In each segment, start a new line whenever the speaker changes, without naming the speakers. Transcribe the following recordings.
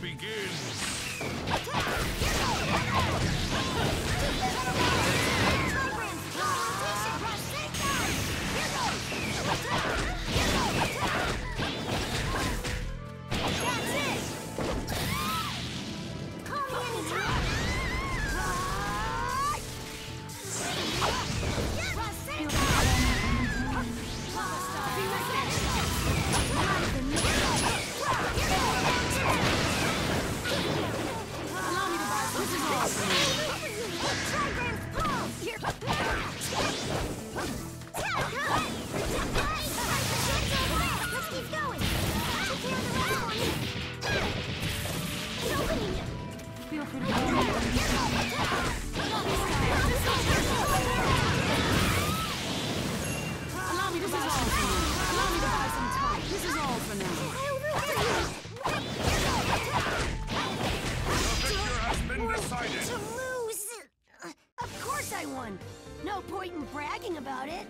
No point in bragging about it.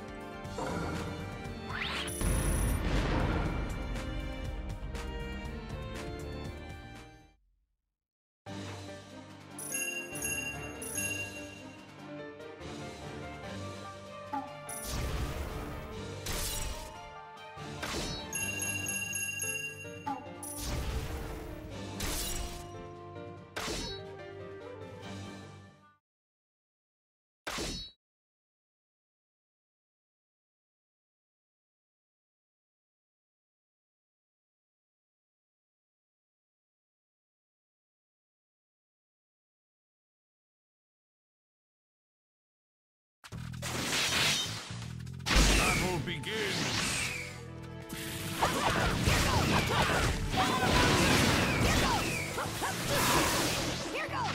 Battle begins!
Here goes!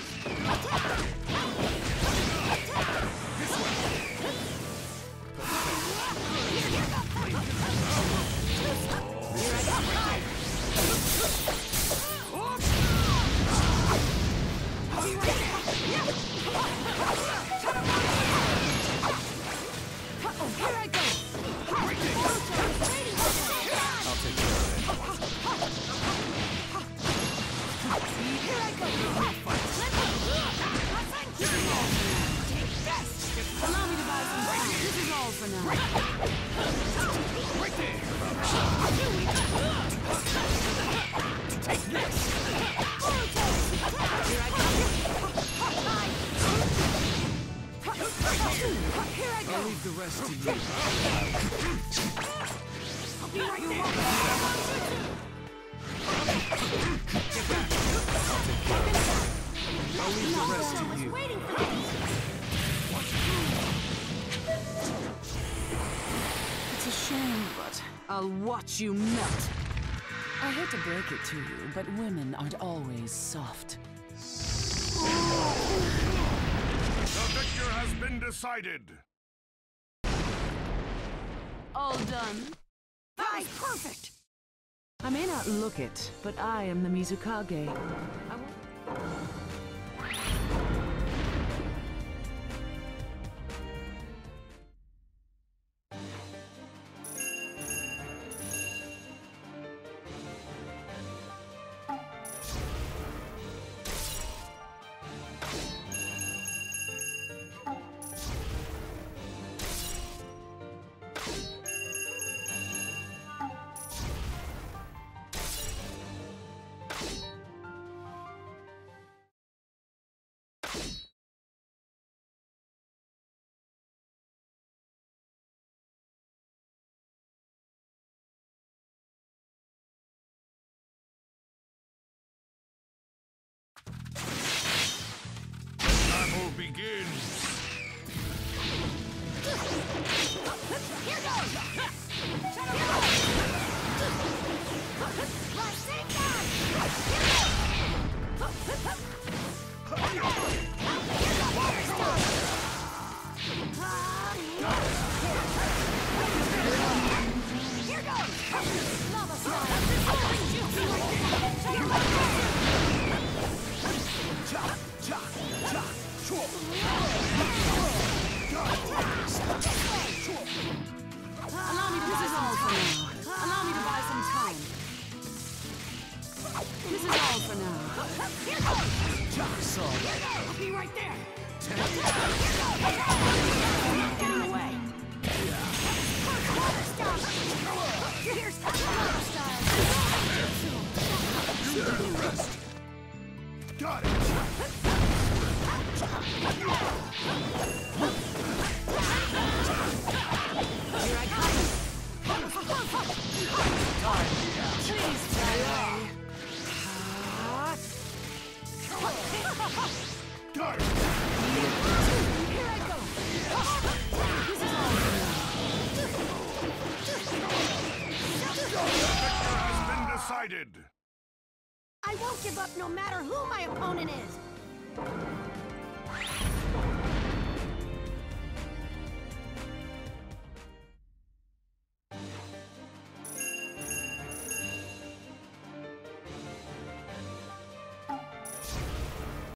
I'll leave the rest to you.
I'll be right there.
I'll leave the rest to you.
Waiting for me.
It's a shame, but I'll watch you melt. I hate to break it to you, but women aren't always soft.
The victor has been decided!
All done.
That was perfect.
I may not look it, but I am the Mizukage.
Battle begins!
Here goes! Shut up! Here goes! Lava slide!
Allow me to buy some time. Allow me to buy some time. This is all for now.
Here goes!
Jigsaw.
I'll be right there!
Take
Not getting away! Water style! Here's water style!
you do the rest. Got it.
Here I come.
Time me out.
Please fly away.
Got it.
Here I go!
This is all for now.
Has been decided.
I won't give up no matter who my opponent is!